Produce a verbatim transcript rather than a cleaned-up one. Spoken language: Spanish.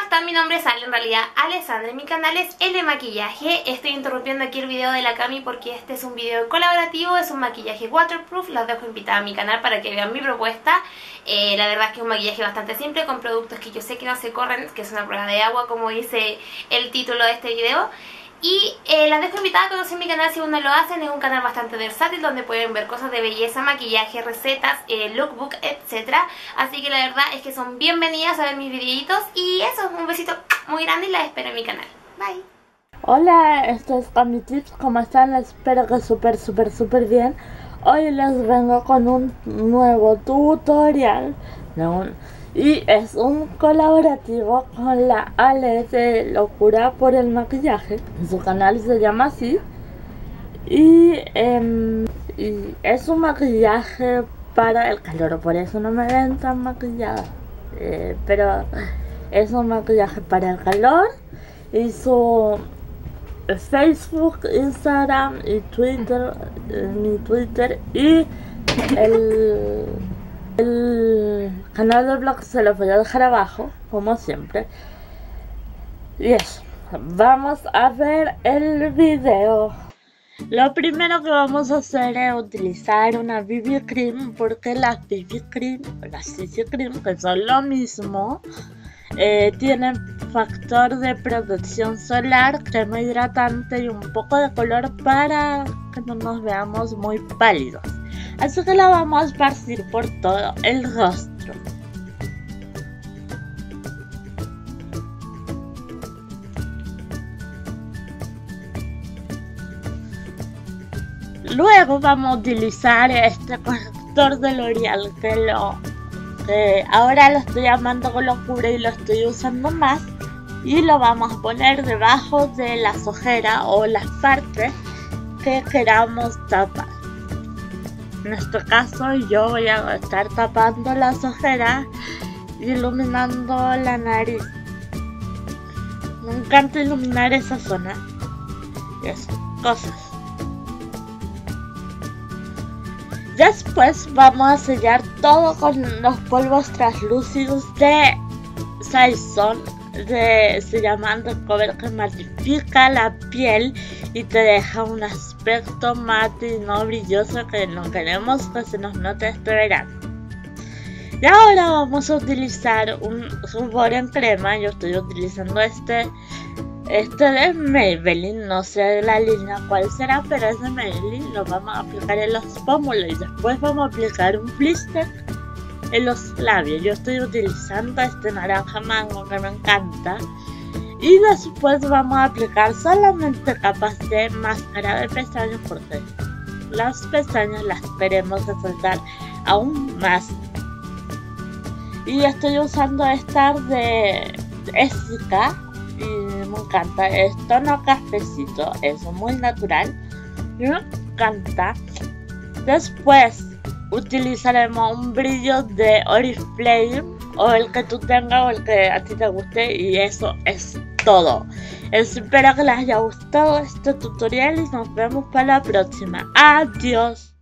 están? Mi nombre es Ale, en realidad Alessandra, y mi canal es L Maquillaje. Estoy interrumpiendo aquí el video de la Cami porque este es un video colaborativo, es un maquillaje waterproof. Los dejo invitada a mi canal para que vean mi propuesta. eh, La verdad es que es un maquillaje bastante simple con productos que yo sé que no se corren, que es una prueba de agua, como dice el título de este video. Y eh, las dejo invitadas a conocer mi canal si aún no lo hacen. Es un canal bastante versátil donde pueden ver cosas de belleza, maquillaje, recetas, eh, lookbook, etcétera. Así que la verdad es que son bienvenidas a ver mis videitos. Y eso, un besito muy grande y las espero en mi canal. Bye. Hola, esto es Cami Tips. ¿Cómo están? Espero que súper, súper, súper bien. Hoy les vengo con un nuevo tutorial de un... y es un colaborativo con la Ale de Locura por el Maquillaje. Su canal se llama así. Y, eh, y es un maquillaje para el calor, por eso no me ven tan maquillada. Eh, pero es un maquillaje para el calor. Y su Facebook, Instagram y Twitter, eh, mi Twitter y el... el canal del blog se lo voy a dejar abajo, como siempre. Y eso, vamos a ver el video. Lo primero que vamos a hacer es utilizar una B B cream, porque las B B cream, las C C cream, que son lo mismo, eh, tienen factor de protección solar, crema hidratante y un poco de color para que no nos veamos muy pálidos. Así que la vamos a esparcir por todo el rostro. Luego vamos a utilizar este corrector de L'Oreal que, lo, que ahora lo estoy amando con locura y lo estoy usando más. Y lo vamos a poner debajo de las ojeras o las partes que queramos tapar. En este caso yo voy a estar tapando las ojeras y iluminando la nariz. Me encanta iluminar esa zona. Y eso, cosas. Después vamos a sellar todo con los polvos translúcidos de Saison. De, se llama Undercover, que matifica la piel y te deja un aspecto mate y no brilloso, que no queremos que se nos note este verano. Y ahora vamos a utilizar un rubor en crema. Yo estoy utilizando este este de Maybelline, no sé de la línea cuál será, pero es de Maybelline. Lo vamos a aplicar en los pómulos y después vamos a aplicar un blister en los labios. Yo estoy utilizando este naranja mango que me encanta. Y después vamos a aplicar solamente capas de máscara de pestañas, porque las pestañas las queremos resaltar aún más. Y estoy usando esta de Essica y me encanta. Es tono cafecito, es muy natural y me encanta. Después utilizaremos un brillo de Oriflame, o el que tú tengas o el que a ti te guste, y eso es todo. Espero que les haya gustado este tutorial y nos vemos para la próxima. Adiós.